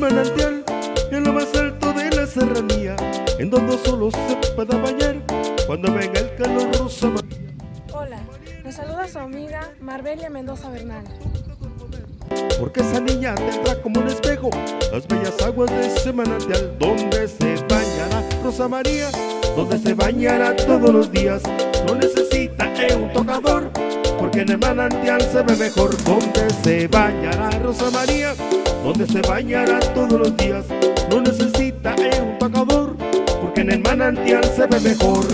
manantial en lo más alto de la serranía, en donde solo se pueda bañar cuando venga el calor. Rosa María. Hola, nos saluda su amiga Marbelia Mendoza Bernal. Porque esa niña tendrá como un espejo las bellas aguas de ese manantial, donde se bañará Rosa María, donde se bañará todos los días. No necesita un tocador, porque en el manantial se ve mejor. Donde se bañará Rosa María, donde se bañará todos los días. No necesita un tocador, porque en el manantial se ve mejor.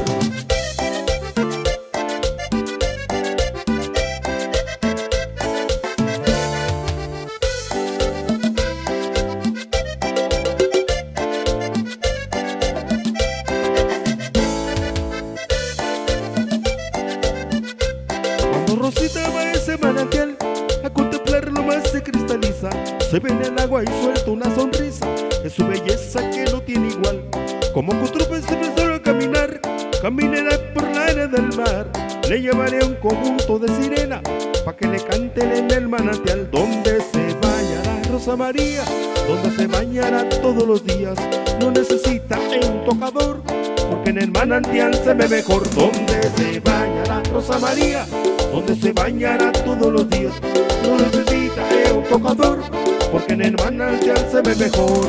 Rosita va a ese manantial, a contemplarlo más se cristaliza. Se ve en el agua y suelta una sonrisa, es su belleza que no tiene igual. Como Cutrúpez se empezó a caminar, caminará por la arena del mar. Le llevaré un conjunto de sirena, pa' que le canten en el manantial. Donde se bañará Rosa María, donde se bañará todos los días. No necesita un tocador, porque en el manantial se ve mejor. Donde se bañará Rosa María, donde se bañará todos los días. No necesita un tocador, porque en el manantial se ve mejor.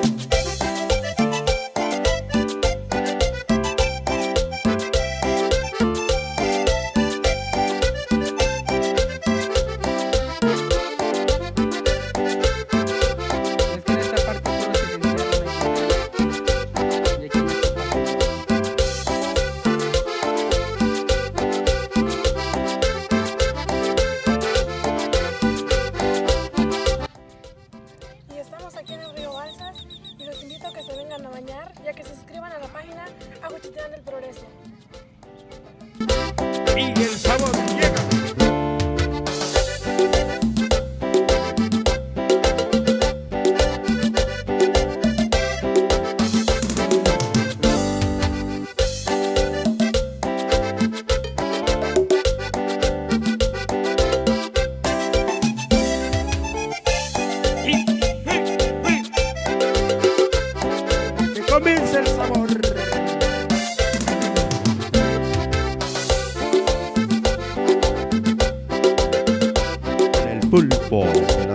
Aquí en el río Balsas y los invito a que se vengan a bañar y a que se suscriban a la página Aguchitlán del Progreso. Y el sabor llega. Comienza el sabor. El pulpo.